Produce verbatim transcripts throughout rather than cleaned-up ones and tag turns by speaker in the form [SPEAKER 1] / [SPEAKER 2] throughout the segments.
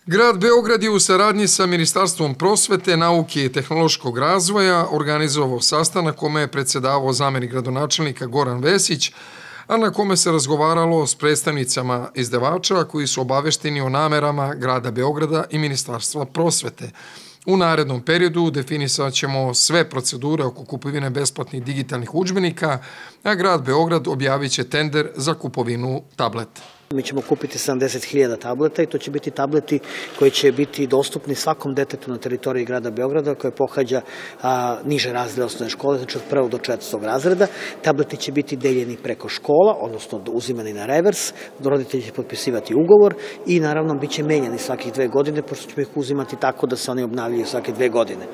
[SPEAKER 1] Grad Beograd je u saradnji sa Ministarstvom prosvete, nauke i tehnološkog razvoja organizovao sastanak kome je predsedavao zamenik gradonačelnika Goran Vesić, a na kome se razgovaralo s predstavnicama izdavača koji su obavešteni o namerama Grada Beograda i Ministarstva prosvete. U narednom periodu definisat ćemo sve procedure oko kupovine besplatnih digitalnih udžbenika, a Grad Beograd objavit će tender za kupovinu tableta.
[SPEAKER 2] Mi ćemo kupiti sedamdeset hiljada tableta i to će biti tableti koji će biti dostupni svakom detetu na teritoriji grada Beograda koje pohađa niže razrede osnovne škole, znači od prvog do četvrtog razreda. Tableti će biti deljeni preko škola, odnosno uzimani na revers, roditelji će potpisivati ugovor i naravno bit će menjani svakih dve godine, pošto ćemo ih uzimati tako da se oni obnavljaju svake dve godine.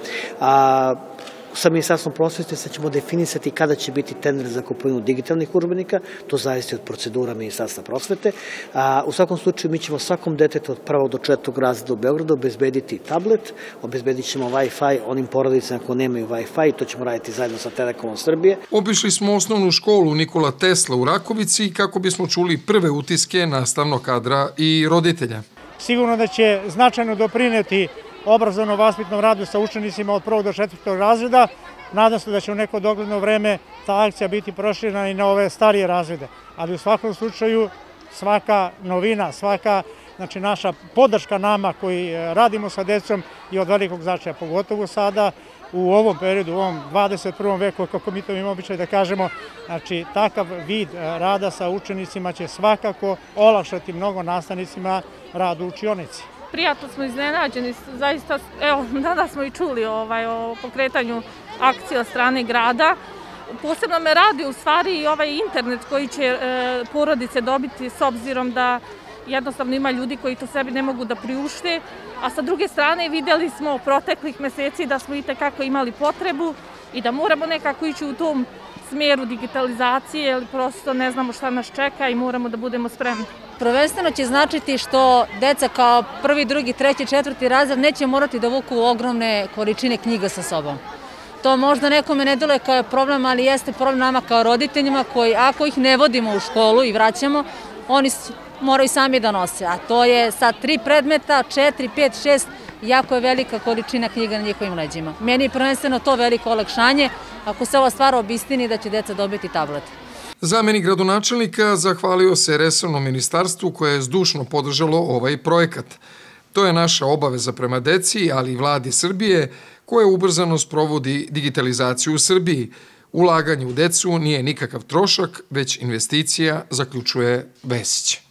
[SPEAKER 2] Sa Ministarstvom prosvete sad ćemo definisati kada će biti tender za kupovinu digitalnih udžbenika, to zavisi od procedura Ministarstva prosvete. U svakom slučaju mi ćemo svakom detetu od prvog do četvrtog razreda u Beogradu obezbediti tablet, obezbedit ćemo Wi-Fi onim porodicama koji nemaju Wi-Fi i to ćemo raditi zajedno sa Telekomom Srbije.
[SPEAKER 1] Obišli smo osnovnu školu Nikola Tesla u Rakovici kako bismo čuli prve utiske nastavnog kadra i roditelja.
[SPEAKER 3] Sigurno da će značajno doprineti obrazovno-vaspitnom radu sa učenicima od prvog do četvrtog razreda. Nadam se da će u neko dogledno vreme ta akcija biti proširena i na ove starije razrede. Ali u svakom slučaju svaka novina, svaka znači naša podrška nama koji radimo sa decom je od velikog značaja, pogotovo sada u ovom periodu, u ovom dvadeset prvom veku, kako mi to imamo običaj da kažemo, znači takav vid rada sa učenicima će svakako olakšati mnogo nastavnicima rad u učionici.
[SPEAKER 4] Prijatno smo iznenađeni, zaista, evo, danas smo i čuli o pokretanju akcije od strane grada. Posebno me radi u stvari i ovaj internet koji će porodice dobiti s obzirom da jednostavno ima ljudi koji to sebi ne mogu da priušte, a sa druge strane vidjeli smo proteklih meseci da smo i tekako imali potrebu i da moramo nekako ići u tom smjeru digitalizacije, jer prosto ne znamo šta nas čeka i moramo da budemo spremni.
[SPEAKER 5] Prvenstveno će značiti što deca kao prvi, drugi, treći, četvrti razred neće morati da vuku ogromne količine knjiga sa sobom. To možda nekome ne deluje kao problem, ali jeste problem nama kao roditeljima koji ako ih ne vodimo u školu i vraćamo, oni moraju sami da nose. A to je sa tri predmeta, četiri, pet, šest, jako je velika količina knjiga na njihovim leđima. Meni je prvenstveno to veliko olakšanje ako se ova stvar obistini da će deca dobiti tablet.
[SPEAKER 1] Zamenik gradonačelnika zahvalio se resornom ministarstvu koje je zdušno podržalo ovaj projekat. To je naša obaveza prema deci, ali i vladi Srbije, koja ubrzano sprovodi digitalizaciju u Srbiji. Ulaganje u decu nije nikakav trošak, već investicija, zaključuje Vesić.